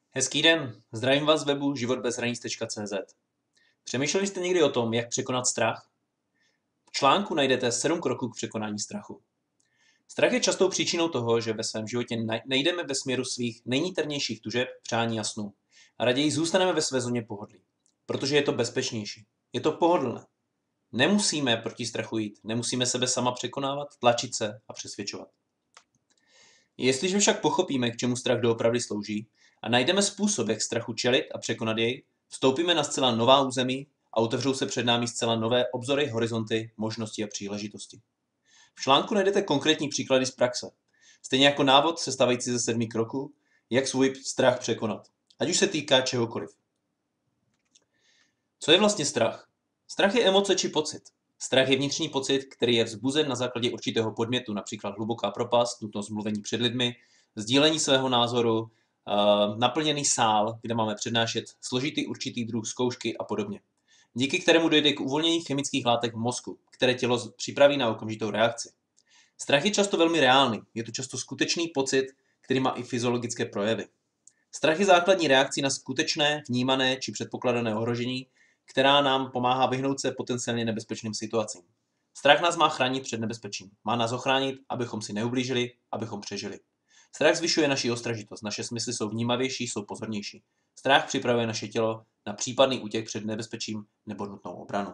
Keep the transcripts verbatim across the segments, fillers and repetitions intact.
Hezký den, zdravím vás z webu život bez hranic tečka cé zet. Přemýšleli jste někdy o tom, jak překonat strach? V článku najdete sedm kroků k překonání strachu. Strach je častou příčinou toho, že ve svém životě nejdeme ve směru svých nejniternějších tužeb, přání a snů. A raději zůstaneme ve své zóně pohodlí, protože je to bezpečnější. Je to pohodlné. Nemusíme proti strachu jít, nemusíme sebe sama překonávat, tlačit se a přesvědčovat. Jestliže však pochopíme, k čemu strach doopravdy slouží, a najdeme způsob, jak strachu čelit a překonat jej, vstoupíme na zcela nová území a otevřou se před námi zcela nové obzory, horizonty, možnosti a příležitosti. V článku najdete konkrétní příklady z praxe, stejně jako návod sestavující ze sedmi kroků, jak svůj strach překonat, ať už se týká čehokoliv. Co je vlastně strach? Strach je emoce či pocit. Strach je vnitřní pocit, který je vzbuzen na základě určitého podmětu, například hluboká propast, nutnost mluvení před lidmi, sdílení svého názoru, naplněný sál, kde máme přednášet složitý určitý druh zkoušky a podobně. Díky kterému dojde k uvolnění chemických látek v mozku, které tělo připraví na okamžitou reakci. Strach je často velmi reálný, je to často skutečný pocit, který má i fyziologické projevy. Strach je základní reakcí na skutečné, vnímané či předpokládané ohrožení, která nám pomáhá vyhnout se potenciálně nebezpečným situacím. Strach nás má chránit před nebezpečím, má nás ochránit, abychom si neublížili, abychom přežili. Strach zvyšuje naši ostražitost, naše smysly jsou vnímavější, jsou pozornější. Strach připravuje naše tělo na případný útěk před nebezpečím nebo nutnou obranu.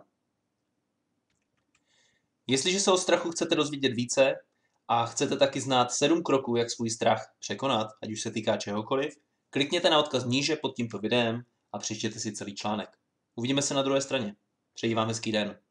Jestliže se o strachu chcete dozvědět více a chcete taky znát sedm kroků, jak svůj strach překonat, ať už se týká čehokoliv, klikněte na odkaz níže pod tímto videem a přečtěte si celý článek. Uvidíme se na druhé straně. Přeji vám hezký den.